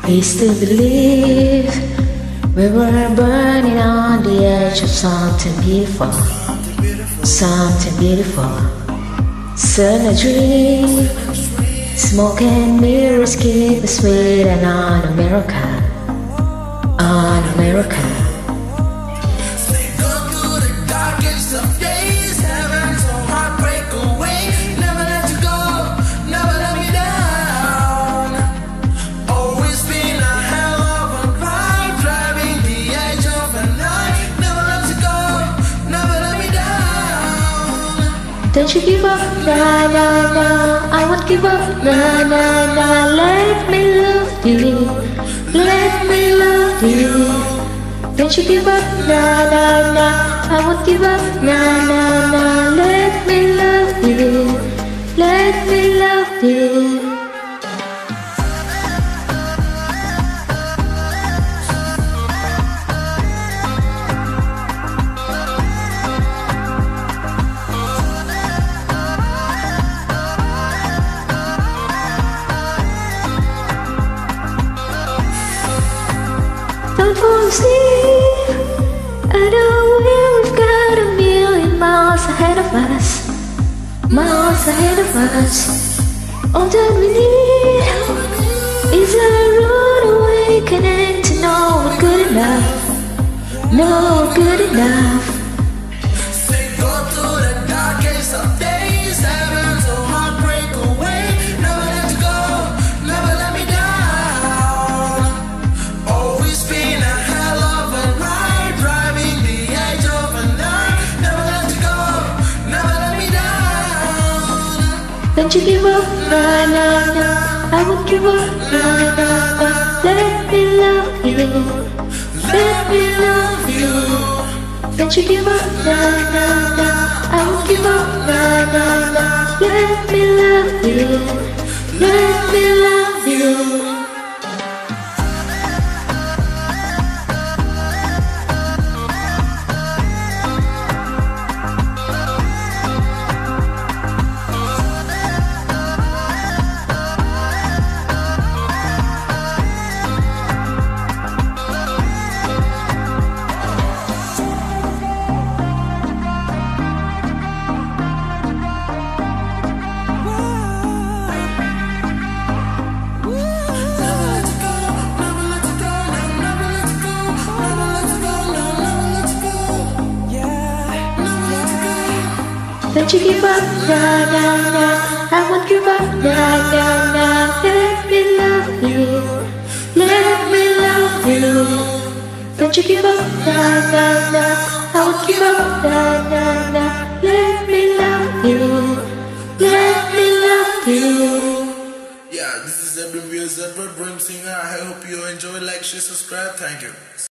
We still believe we were burning on the edge of something beautiful, something beautiful. Sun a dream, smoke and mirrors keep us waiting on America, on America. Don't you give up, nah, nah, nah, I won't give up, nah, nah, nah. Let me love you, let me love you. Don't you give up, nah, nah, nah, I won't give up, nah, nah, nah. Let me love you, let me love you. Don't fall asleep, I know we've got a million miles ahead of us, miles ahead of us. All that we need is a rude awakening to know we're good enough, know we're good enough. Say go through the darkest of days, heavens or heartbreak away. Never let you go, never let me down. Always been a hell of a ride, driving the edge of a night. Never let you go, never let me down. Don't you give up, nah, nah, nah, I won't give up, nah, nah, nah. Let me love you, let me love you. Don't you give up, nah, nah, nah, I won't give up, nah, nah, nah. Let me love you, let me love you. Don't you give up, nah, nah, nah, I won't give up, nah, nah, nah. Let me love you, let me love you. Don't you give up, nah, nah, nah, I won't give up, nah, nah, nah. Let me love you, let me love you. Yeah, this is Edwinvs Edward, bring singer. I hope you enjoy, like, share, subscribe. Thank you.